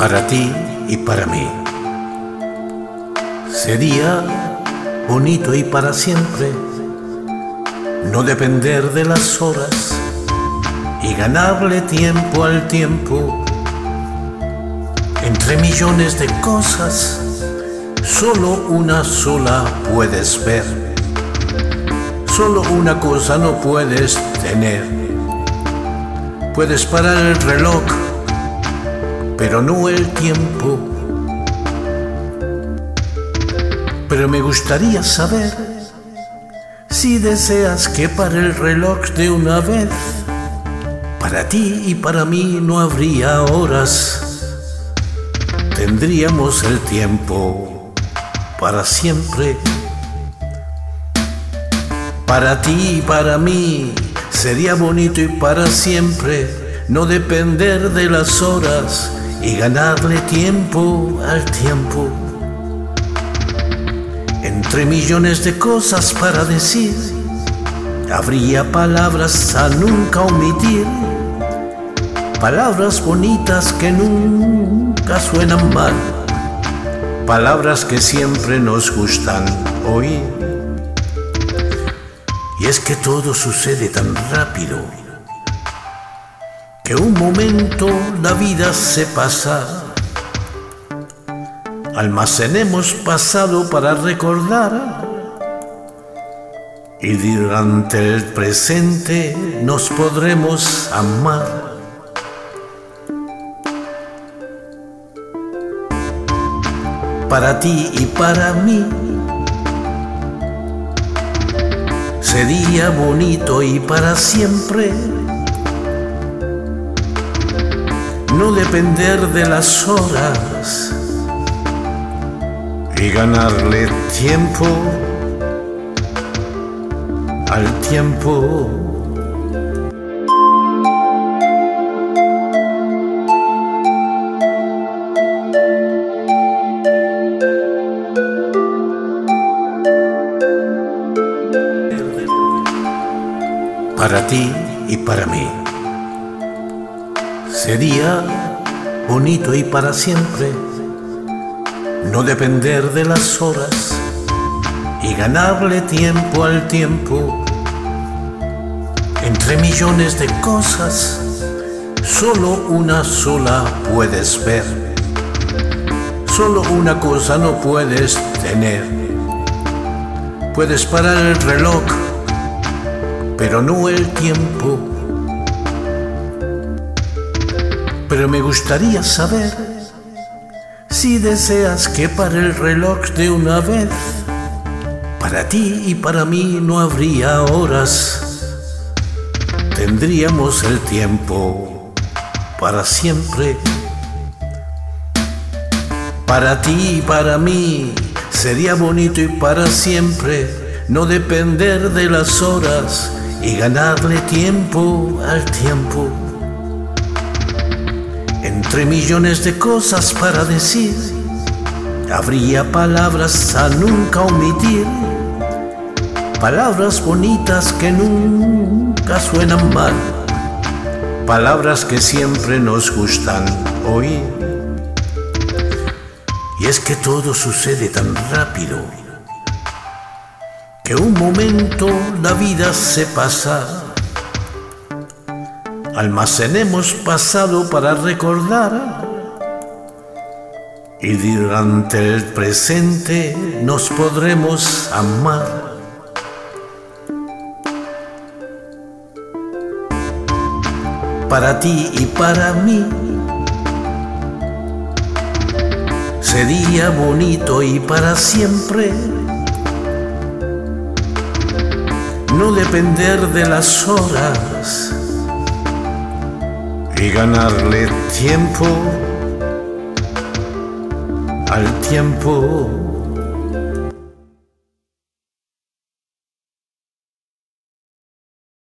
para ti y para mí. Sería bonito y para siempre no depender de las horas y ganarle tiempo al tiempo. Entre millones de cosas, solo una sola puedes ver. Solo una cosa no puedes tener. Puedes parar el reloj, pero no el tiempo. Pero me gustaría saber si deseas que pare el reloj de una vez. Para ti y para mí no habría horas. Tendríamos el tiempo para siempre. Para ti y para mí sería bonito y para siempre no depender de las horas y ganarle tiempo al tiempo. Entre millones de cosas para decir, habría palabras a nunca omitir, palabras bonitas que nunca suenan mal, palabras que siempre nos gustan oír. Y es que todo sucede tan rápido que un momento la vida se pasa. Almacenemos pasado para recordar y durante el presente nos podremos amar. Para ti y para mí sería bonito y para siempre no depender de las horas y ganarle tiempo al tiempo. Para ti y para mí sería bonito y para siempre no depender de las horas y ganarle tiempo al tiempo. Entre millones de cosas, solo una sola puedes ver. Solo una cosa no puedes tener. Puedes parar el reloj, pero no el tiempo. Pero me gustaría saber si deseas que pare el reloj de una vez. Para ti y para mí no habría horas. Tendríamos el tiempo para siempre. Para ti y para mí sería bonito y para siempre no depender de las horas y ganarle tiempo al tiempo. Entre millones de cosas para decir, habría palabras a nunca omitir, palabras bonitas que nunca suenan mal, palabras que siempre nos gustan oír. Y es que todo sucede tan rápido que un momento la vida se pasa. Almacenemos pasado para recordar y durante el presente nos podremos amar. Para ti y para mí sería bonito y para siempre no depender de las horas y ganarle tiempo al tiempo.